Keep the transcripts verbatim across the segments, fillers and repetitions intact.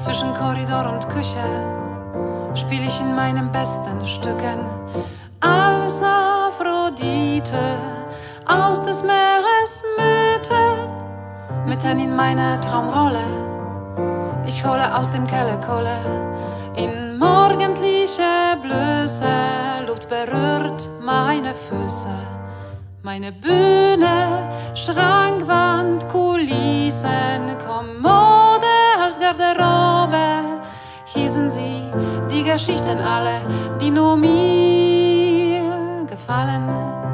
Zwischen Korridor und Küche spiel ich in meinen besten Stücken als Aphrodite aus des Meeres Mitte, mitten in meiner Traumrolle. Ich hole aus dem Keller Kohle in morgendliche Blöße, Luft berührt meine Füße. Meine Bühne, Schrankwand, Kulissen, Kommode als Garderobe, hier sind sie, die Geschichten alle, die nur mir gefallen.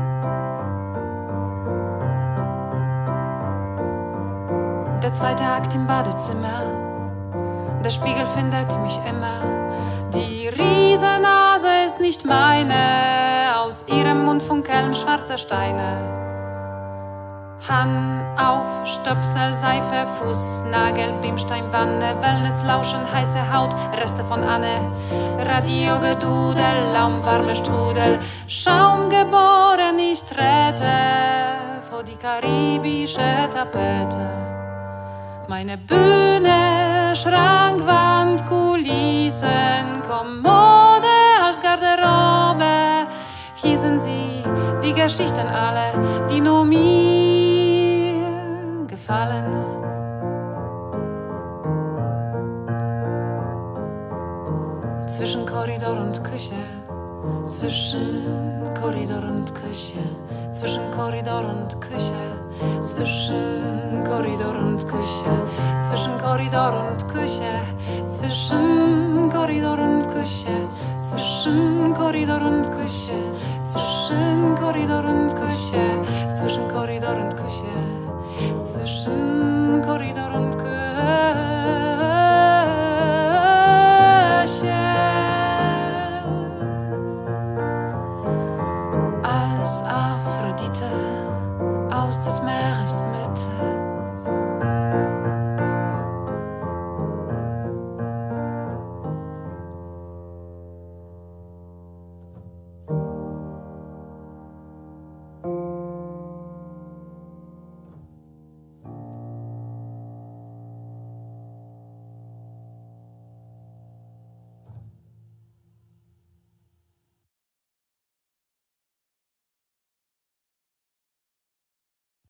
Der zweite Akt im Badezimmer, der Spiegel findet mich immer. Die Riesennase ist nicht meine, aus ihrem Mund funkeln schwarze Steine. Hahn auf, Stöpsel, Seife, Fußnagel, Bimstein, Wanne, Wellness, Lauschen, heiße Haut, Reste von Anne, Radiogedudel, laumwarme Strudel, Schaum geboren, ich trete vor die karibische Tapete. Meine Bühne, Schrankwand, Kulissen, Kommode als Garderobe, hier sind sie, die Geschichten alle, die nur mir gefallen. Zwischen Korridor und Küche, zwischen Korridor und Küche, zwischen Korridor und Küche, zwischen Korridor und Küche, zwischen Korridor und Küche, zwischen Korridor und Küche, zwischen Korridor und Küche, zwischen Korridor und